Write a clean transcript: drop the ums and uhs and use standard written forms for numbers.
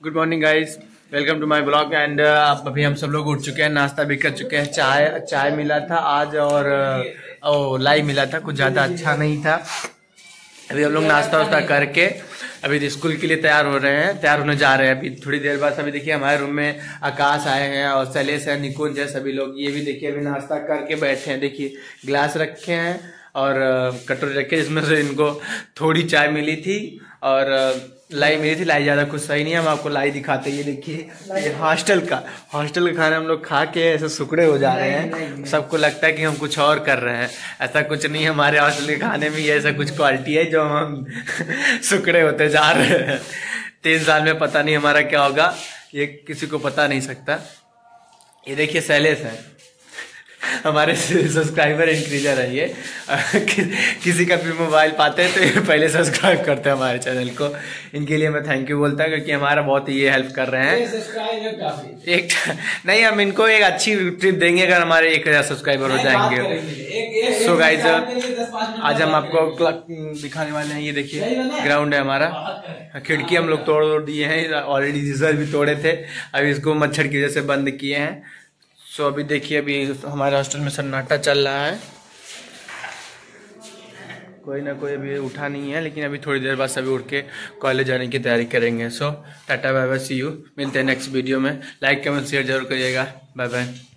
Good morning guys, welcome to my blog. And अभी हम सब लोग उठ चुके हैं, नाश्ता भी कर चुके हैं। चाय मिला था आज और लाई मिला था, कुछ ज़्यादा अच्छा नहीं था। अभी हम लोग नाश्ता वास्ता करके अभी स्कूल के लिए तैयार होने जा रहे हैं। अभी थोड़ी देर बाद अभी देखिए हमारे रूम में आकाश आए हैं और शैलेश है, निकुंज है, सभी लोग ये भी देखिए अभी नाश्ता करके बैठे हैं। देखिए गिलास रखे हैं और कटोरी रखे, जिसमें से इनको थोड़ी चाय मिली थी और लाई मिली थी। लाई ज़्यादा कुछ सही नहीं है, हम आपको लाई दिखाते हैं। ये देखिए हॉस्टल का खाना हम लोग खा के ऐसे सुकड़े हो जा रहे हैं। सबको लगता है कि हम कुछ और कर रहे हैं, ऐसा कुछ नहीं है। हमारे हॉस्टल के खाने में ऐसा कुछ क्वालिटी है जो हम सुकड़े होते जा रहे हैं। 3 साल में पता नहीं हमारा क्या होगा, ये किसी को पता नहीं सकता। ये देखिए शैलेश है, हमारे सब्सक्राइबर इंक्रीजर है ये। किसी का भी मोबाइल पाते हैं तो ये पहले सब्सक्राइब करते हैं हमारे चैनल को। इनके लिए मैं थैंक यू बोलता हूँ क्योंकि हमारा बहुत ये हेल्प कर रहे हैं। एक नहीं, हम इनको एक अच्छी ट्रिप देंगे अगर हमारे 1000 सब्सक्राइबर हो जाएंगे। सो गाइज आज हम आपको दिखाने वाले हैं। ये देखिए ग्राउंड है हमारा, खिड़की हम लोग तोड़ दिए हैं, ऑलरेडी रिजल्ट भी तोड़े थे, अभी इसको मच्छर की वजह से बंद किए हैं। सो अभी देखिए अभी हमारे हॉस्टल में सन्नाटा चल रहा है, कोई ना कोई अभी उठा नहीं है, लेकिन अभी थोड़ी देर बाद सभी उठ के कॉलेज जाने की तैयारी करेंगे। So tata bye bye, see you, मिलते हैं नेक्स्ट वीडियो में। लाइक कमेंट शेयर जरूर करिएगा। Bye bye.